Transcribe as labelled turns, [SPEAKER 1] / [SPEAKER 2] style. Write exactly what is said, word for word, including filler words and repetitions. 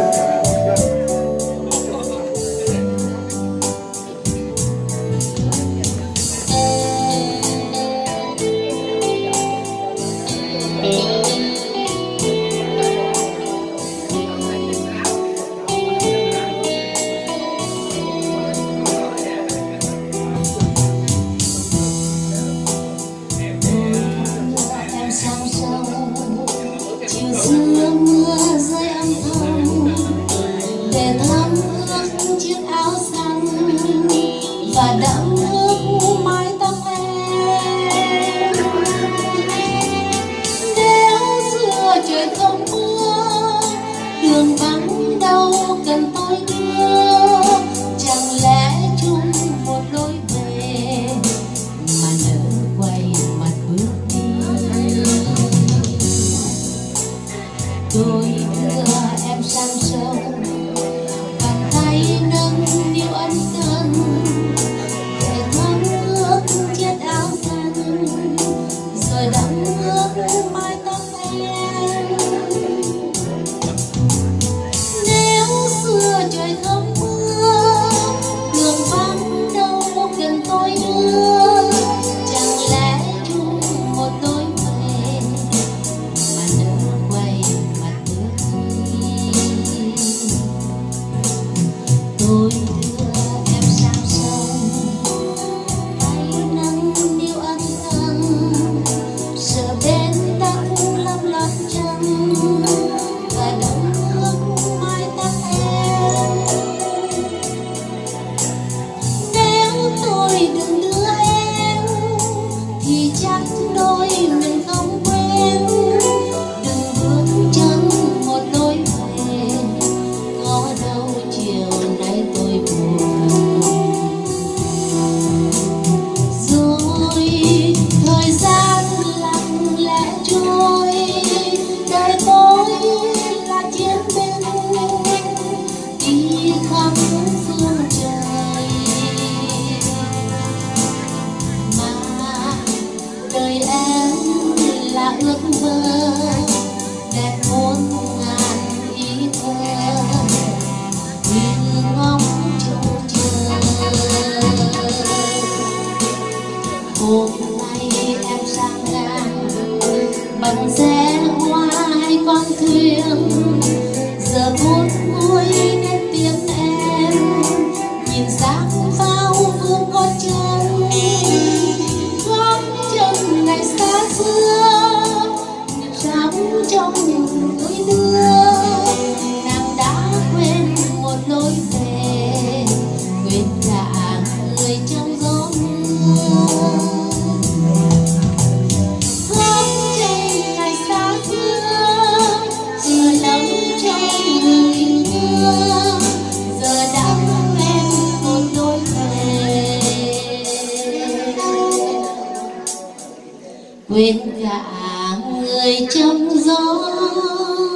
[SPEAKER 1] Và đẫm nước mái tóc em. Nếu xưa trời không mưa, đường vắng đâu cần tôi đưa, chẳng lẽ chung một lối về mà nỡ quay mặt bước đi. Tôi đưa em sang sông, bàn tay nâng niu ân cần, chiếc áo xanh rồi đẫm nước mái tóc em. Nếu xưa trời không mưa, đường vắng đâu cần tôi đưa, chẳng lẽ chung một lối về mà nỡ quay mặt bước đi. Tôi đưa em sang sông, sợ đến ta cũng lấp lấp chân và đẫm nước mái tóc em. Nếu tôi đừng đưa em thì chắc đôi mình không quen. Đừng bước chân một lối về, có đâu chiều nay tôi buồn. Rồi thời gian lặng lẽ trôi, đời tôi là chiến binh đi khắp phương trời. Mà đời em là ước mơ đẹp muôn ngàn ý thơ, nhìn ngóng trông chờ. Hôm nay em sang ngang bận rẽ qua hai con thuyền, giờ phút cuối nghe tiếng em nhìn sáng pháo vương gót chân. Gót chân ngày xa xưa nhịp sóng trong đôi đưa, nàng đã quên một lối về, quên cả người trong gió mưa. Quên cả người trong gió.